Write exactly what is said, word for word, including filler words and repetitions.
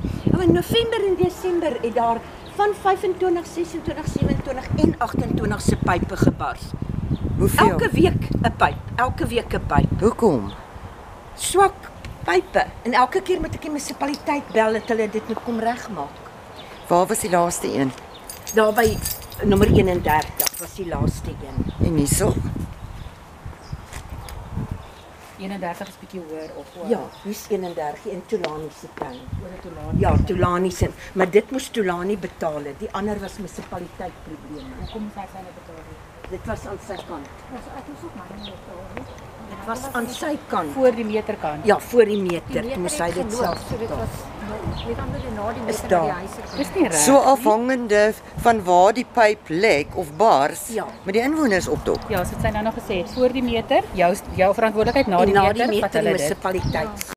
Nou, in November en Desember het daar van vyfentwintig, sesentwintig, sewenentwintig en agtentwintig se pype gebars. Hoeveel? Elke week 'n pyp, elke week 'n pyp. Hoekom? Swak pype en elke keer moet ek die munisipaliteit bel dat hulle dit moet kom regmaak. Waar was die laaste een? Daar by nommer eenendertig was die laaste een. En hierso? eenendertig is bietjie hoër op. Hoor. Ja, hier's eenendertig in Tulani se tuin. Oor dit Tulani. Ja, Tulani se, maar dit moes Tulani betaal het. Die ander was munisipaliteit probleme. Hoekom moet hy syne betaal? Dit was aan sy kant. Ons ek moes ook myne betaal. Dit was aan sy kant. Voor die meterkant. Ja, voor die meter. Toe moes hy dit self So dit betaal. was weet dan dat hy na die Is meter na die daar. huis gekom. Dis nie reg. So afhangende van waar die pyp lek of bars, Ja. met die inwoners opdok. Ja, so het sy nou nog gesê, voor die meter, jou jou verantwoordelikheid na En die na meter, die vat meter hulle dit. munisipaliteit.